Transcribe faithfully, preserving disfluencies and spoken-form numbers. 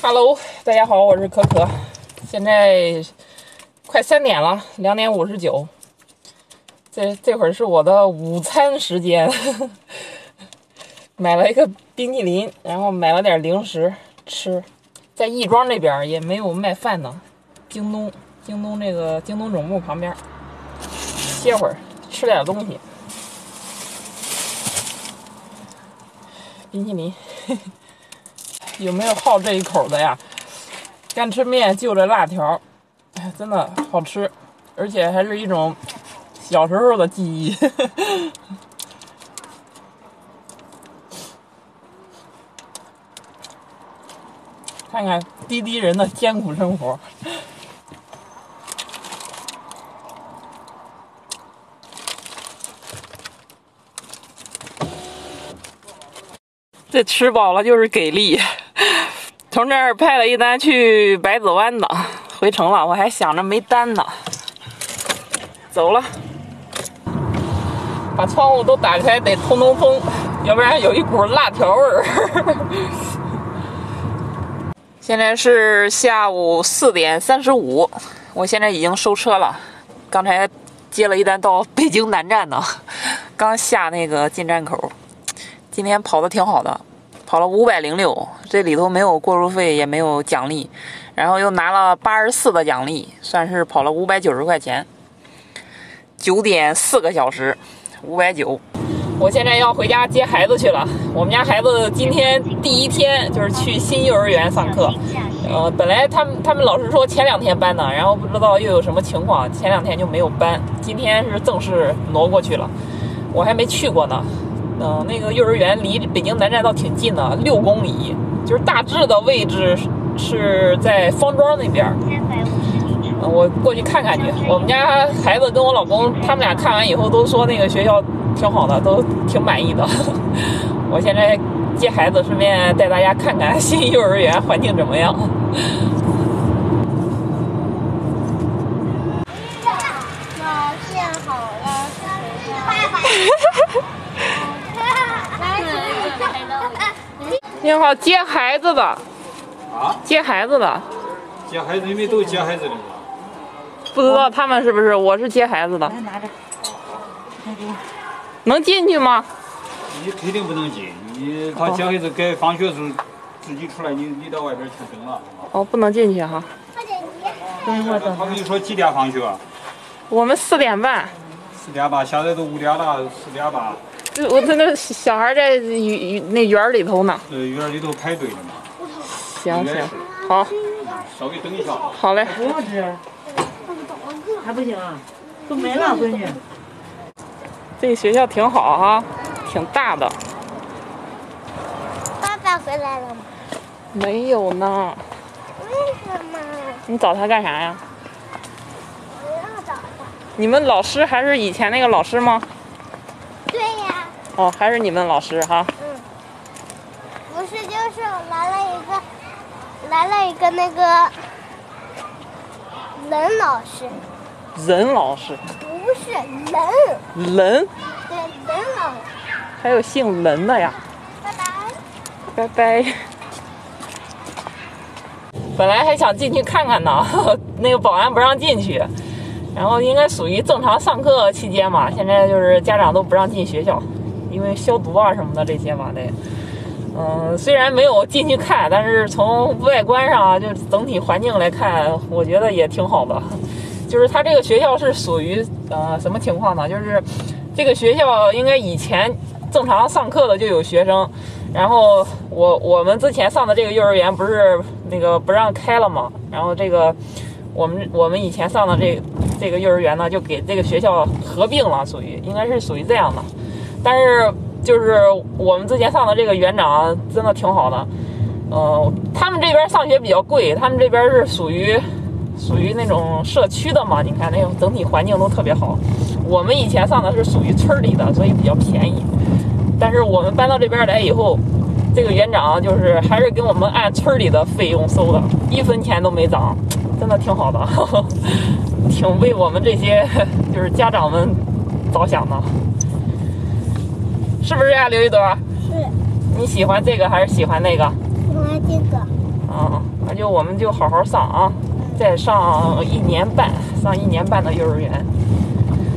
Hello， 大家好，我是可可。现在快三点了，两点五十九。这这会儿是我的午餐时间，买了一个冰淇淋，然后买了点零食吃。在亦庄那边也没有卖饭的，京东京东这个京东总部旁边，歇会儿吃点东西。冰淇淋。有没有好这一口的呀？干吃面就着辣条，哎，真的好吃，而且还是一种小时候的记忆。看看滴滴人的艰苦生活。这吃饱了就是给力。从这儿派了一单去百子湾的，回城了。我还想着没单呢，走了。把窗户都打开，得通通风，要不然有一股辣条味儿。现在是下午四点三十五，我现在已经收车了。刚才接了一单到北京南站的，刚下那个进站口。今天跑得挺好的。跑了五百零六，这里头没有过路费，也没有奖励，然后又拿了八十四的奖励，算是跑了五百九十块钱。九点四个小时，五百九。我现在要回家接孩子去了。我们家孩子今天第一天就是去新幼儿园上课，呃，本来他们他们老师说前两天搬的，然后不知道又有什么情况，前两天就没有搬，今天是正式挪过去了。我还没去过呢。嗯、呃，那个幼儿园离北京南站倒挺近的，六公里，就是大致的位置是在方庄那边。嗯、呃，我过去看看去。我们家孩子跟我老公他们俩看完以后都说那个学校挺好的，都挺满意的。我现在接孩子，顺便带大家看看新幼儿园环境怎么样。 老建好了， 你好，接孩子的。 啊？ 接孩子的。 接孩子，因为都接孩子的嘛。 不知道他们是不是？我是接孩子的。 拿着。 能进去吗？ 你肯定不能进，你他接孩子该放学时候自己出来，你你到外边去等了。 哦，不能进去哈。 等一会儿，等。 他跟你说几点放学？ 我们四点半。 四点半，现在都五点了，四点半。 我在那小孩在那园里头呢。 呃，园里头排队呢嘛。 行行，好。 稍微等一下。 好嘞。 不用吃。还不行啊，都没了，闺女。 这个学校挺好哈，挺大的。 爸爸回来了吗？ 没有呢。 为什么？ 你找他干啥呀？ 不要找他。 你们老师还是以前那个老师吗？ 对呀。 哦，还是你们老师哈。 嗯。不是，就是来了一个，来了一个那个任老师。 任老师。 不是任。 任。 对，任老师。 还有姓任的呀。 拜拜。 拜拜。本来还想进去看看呢，那个保安不让进去，然后应该属于正常上课期间嘛。现在就是家长都不让进学校，因为消毒啊什么的这些嘛，得。嗯，虽然没有进去看，但是从外观上啊，就整体环境来看，我觉得也挺好的。就是它这个学校是属于呃什么情况呢？就是这个学校应该以前正常上课的就有学生，然后我我们之前上的这个幼儿园不是那个不让开了嘛，然后这个我们我们以前上的这这个幼儿园呢，就给这个学校合并了，属于应该是属于这样的。但是就是我们之前上的这个园长真的挺好的，呃，他们这边上学比较贵，他们这边是属于。属于那种社区的嘛，你看那种整体环境都特别好。我们以前上的是属于村里的，所以比较便宜。但是我们搬到这边来以后，这个园长就是还是给我们按村里的费用收的，一分钱都没涨，真的挺好的，呵呵，挺为我们这些就是家长们着想的，是不是呀，刘一朵？ 是。 你喜欢这个还是喜欢那个？ 喜欢这个。 嗯。 那就我们就好好上啊，再上一年半，上一年半的幼儿园。